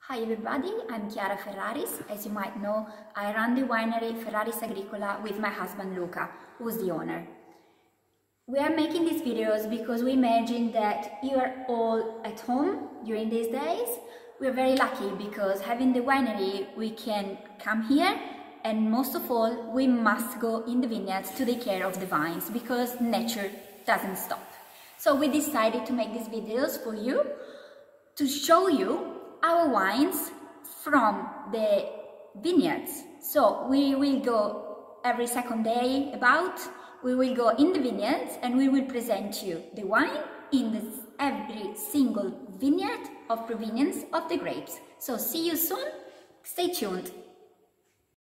Hi everybody, I'm Chiara Ferraris. As you might know, I run the winery Ferraris Agricola with my husband Luca, who's the owner. We are making these videos because we imagine that you are all at home during these days. We're very lucky because having the winery, we can come here, and most of all, we must go in the vineyards to take care of the vines because nature doesn't stop. So we decided to make these videos for you to show you our wines from the vineyards. So we will go every second day we will go in the vineyards and we will present you the wine in every single vineyard of provenience of the grapes. So see you soon, stay tuned.